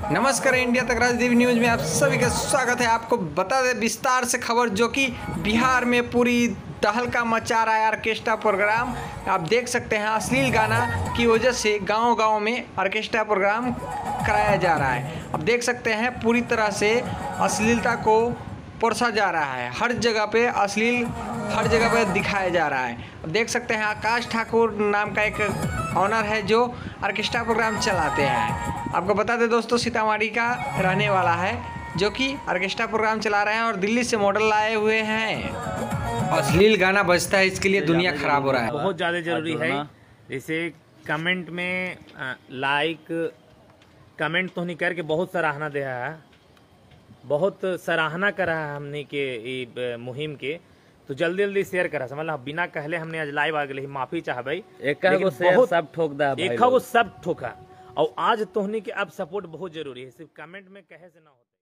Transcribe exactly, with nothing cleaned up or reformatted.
नमस्कार, इंडिया तक राजदीप न्यूज में आप सभी का स्वागत है। आपको बता दें विस्तार से खबर, जो कि बिहार में पूरी तहलका मचा रहा है ऑर्केस्ट्रा प्रोग्राम। आप देख सकते हैं अश्लील गाना की वजह से गांव-गांव में ऑर्केस्ट्रा प्रोग्राम कराया जा रहा है। अब देख सकते हैं पूरी तरह से अश्लीलता को परोसा जा रहा है। हर जगह पे अश्लील हर जगह पे दिखाया जा रहा है। अब देख सकते हैं आकाश ठाकुर नाम का एक ऑनर है जो ऑर्केस्ट्रा प्रोग्राम चलाते हैं। आपको बता दें दोस्तों, सीतामढ़ी का रहने वाला है जो कि ऑर्केस्ट्रा प्रोग्राम चला रहे हैं और दिल्ली से मॉडल लाए हुए हैं। अश्लील गाना बजता है, इसके लिए दुनिया खराब हो रहा है। बहुत ज़्यादा जरूरी है। जैसे कमेंट में लाइक कमेंट तो नहीं करके बहुत सराहना दे रहा है, बहुत सराहना कर रहा है हमने के मुहिम के। तो जल्दी जल्दी शेयर करा, समझ ला बिना कहले हमने आज लाइव आ गए, माफी चाह भाई। एक बहुत सब ठोक दा भाई, एक वो सब ठोका। और आज तोहनी के अब सपोर्ट बहुत जरूरी है, सिर्फ कमेंट में कहे से ना हो।